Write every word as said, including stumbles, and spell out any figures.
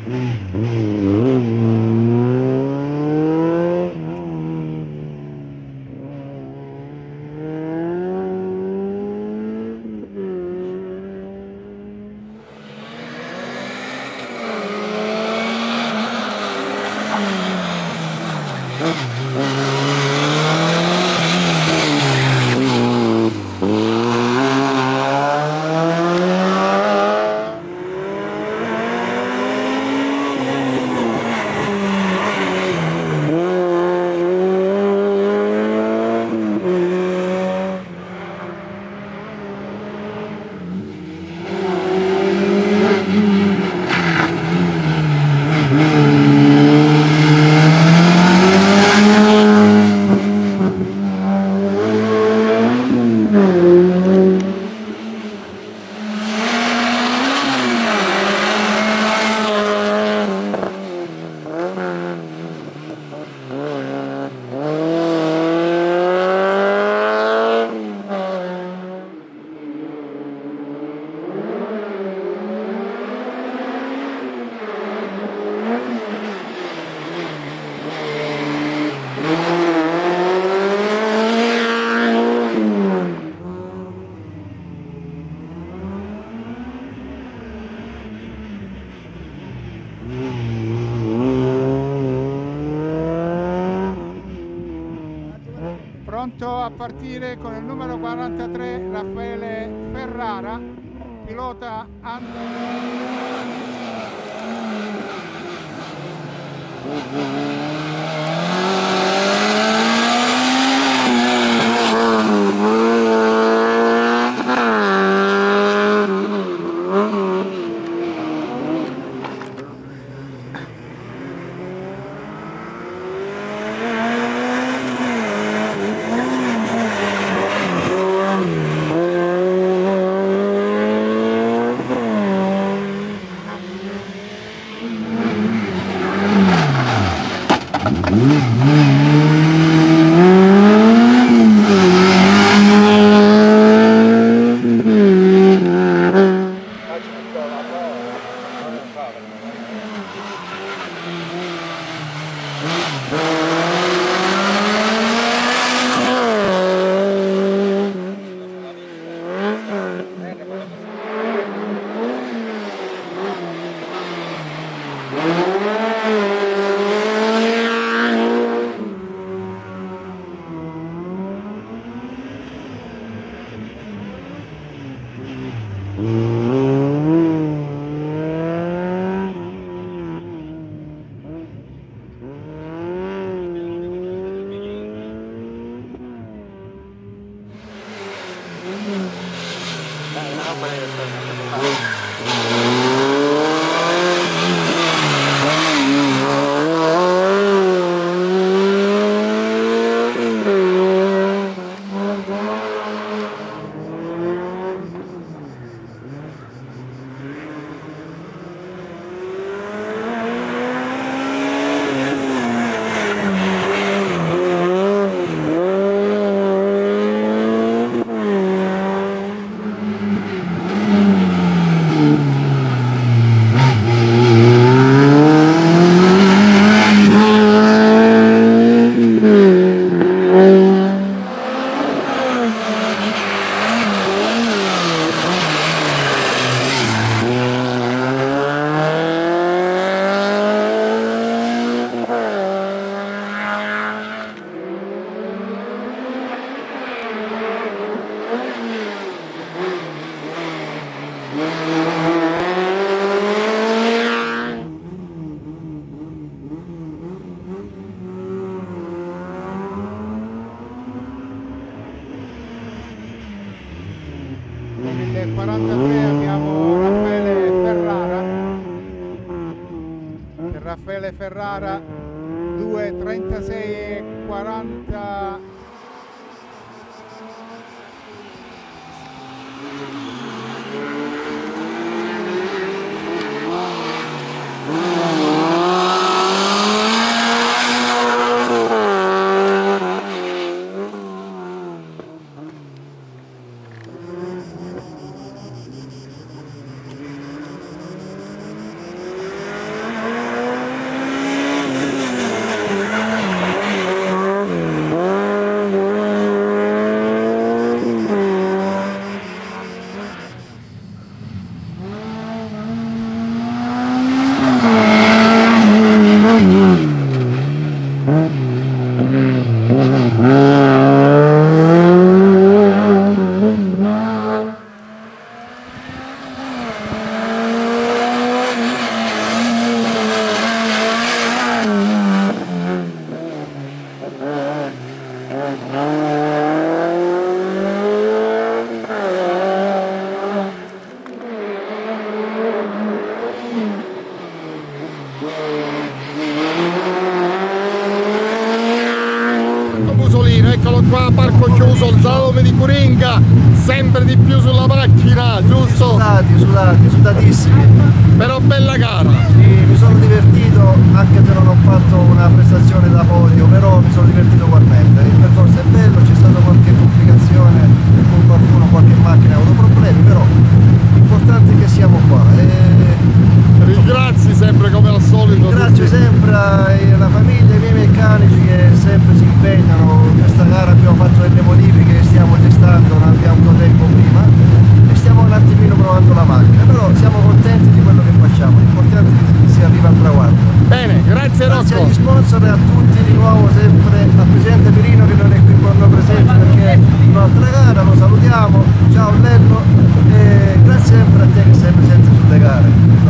Pronto a partire con il numero quarantatré Raffaele Ferrara, pilota quarantatré abbiamo Raffaele Ferrara, Raffaele Ferrara due trentasei e quaranta. chiuso il slalom di Curinga, sempre di più sulla macchina, giusto? Sudati, sudati, sudatissimi. Però bella gara. Sì, mi sono divertito, anche se non ho fatto una prestazione da podio, però mi sono divertito ugualmente. Il percorso è bello, c'è stata qualche complicazione con qualcuno, qualche macchina ha avuto problemi, però l'importante è che siamo qua. E... Ringrazi sempre come al solito. Ringrazio sempre la famiglia, i miei meccanici che sempre si impegnano. In questa gara abbiamo fatto delle modifiche che stiamo testando, non abbiamo avuto tempo prima e stiamo un attimino provando la macchina, però siamo contenti di quello che facciamo, l'importante è che si arriva al traguardo. Bene, grazie Rocco. Grazie agli sponsor e a tutti di nuovo, sempre al presidente Pirino che non è qui con noi presente perché è un'altra gara, lo salutiamo, ciao Lello e grazie sempre a te che sei presente sulle gare.